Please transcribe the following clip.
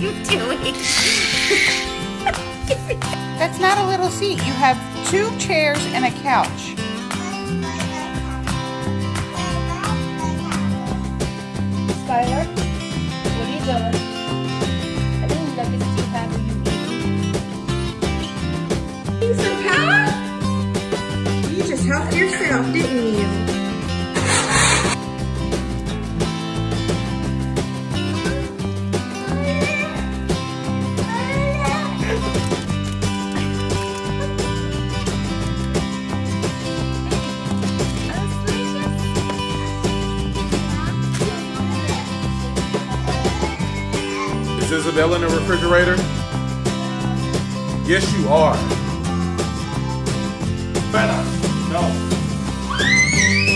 you doing? That's not a little seat. You have 2 chairs and a couch. Skylar, what are you doing? How many nuggets do you have? Are you eating? Some power? You just helped yourself, didn't you? Is Isabella in the refrigerator? Yes, you are. Better. No.